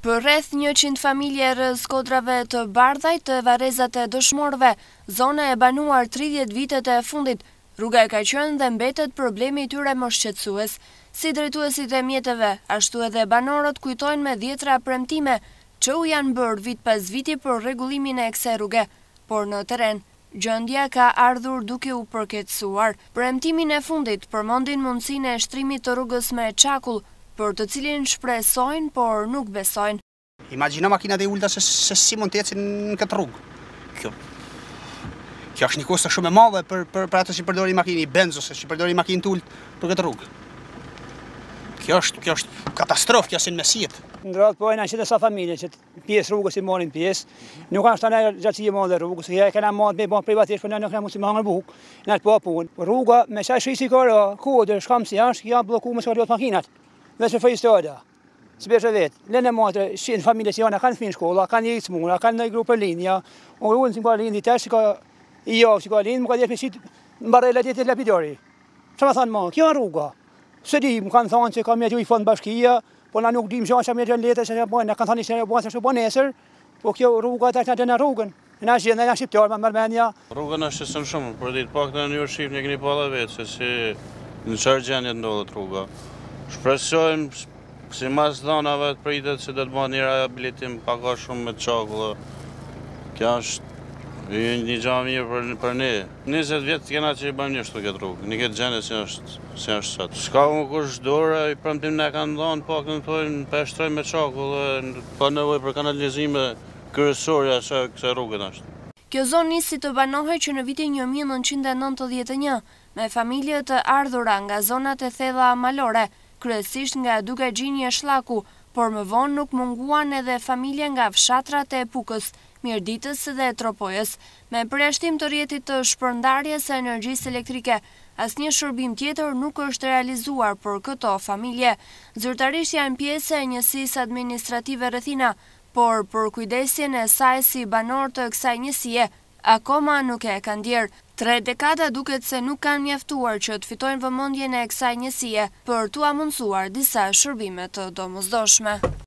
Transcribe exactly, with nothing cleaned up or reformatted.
Për rreth njëqind familje rreth kodrave të bardhaj të varrezat e dëshmorëve, zona e banuar tridhjetë vitet e fundit, rruga e ka qenë dhe mbetet problemi i tyre më shqetësues. Si drejtuesit e mjeteve, ashtu edhe banorët kujtojnë me dhjetra premtime që u janë bërë vit pas viti për rregullimin e kësaj rruge, por në terren gjendja ka ardhur duke u përkeqësuar. Premtimin e fundit përmendin mundësinë e shtrimit të rrugës me çakull, për të cilin shpresojnë, por nuk besojnë. Imagjino makinat e ulta se, se si mund të ecin në këtë rrugë. Kjo, kjo është një kusht shumë e madhe për, për, për atë që përdori makini benz ose që përdori makinë të ultë për këtë rrugë. Kjo është, kjo është katastrofë, kjo sin mesijet. Ndrat po na qetë sa familje që pjesë rrugës i marrin pjesë. Nuk kanë shtanë gjatësi e madhe rrugës, ja kanë marrë me bon privatisht, por nuk kanë mundësi me hangër bukë. Na po punë. Rruga me sa shisi kora, kodër, shkam si është, ja bllokuar me skorjot makinat. Vetë për historia. Si bëjë vetë, lënë motre, shin familje që janë kanë fëmijë shkolla, kanë një smuna, kanë një grup linja, u ulën si pa lindi tash ka i jo, si ka lind, më ka dhënë shit mbarë la ditë lapidori. Çfarë thon më? Kjo rruga. Se di, më kanë thonë se ka mjetë i fond bashkia, po na nuk dim çfarë mjetë letë se apo na kanë thonë se apo se po nesër, po kjo rruga tash na në rrugën. Na gjën na shqiptar me Armenia. Rruga na shëson shumë, për ditë pak në Ndryshim ne keni pa vetë se si në çfarë gjendje ndodhet rruga. Shpresojmë si mas dhënave të pritet se do të bëhet një rehabilitim pak a shumë me çakull. Kjo është një gjë e mirë për për ne. njëzet vjet kena që i bëjmë ashtu këtë rrugë. Në këtë gjendje si është si është sot. S'ka më kush dorë, i premtim na kanë dhënë pak në thonë pa shtroj me çakull, pa nevojë për kanalizime kryesore asaj kësaj rrugë është. Kjo zonë nisi të banohej që në vitin një mijë e nëntëqind e nëntëdhjetë e një, me familje të ardhura nga zonat e thella malore, kryesisht nga duke gjinje shllaku, por më vonë nuk munguan edhe familje nga fshatrat e Pukës, Mirditës dhe Tropojës. Me përjashtim të rrjetit të shpërndarjes së energjisë elektrike, asnjë shërbim tjetër nuk është realizuar për këto familje. Zyrtarisht janë pjesë e njësisë administrative rrethina, por për kujdesjen e saj si banor të kësaj njësie, akoma nuk e kanë ndjerë. Tre dekada duket se nuk kanë mjaftuar që të fitojnë vëmendjen e kësaj njësie për t'u amundsuar disa shërbime të domosdoshme.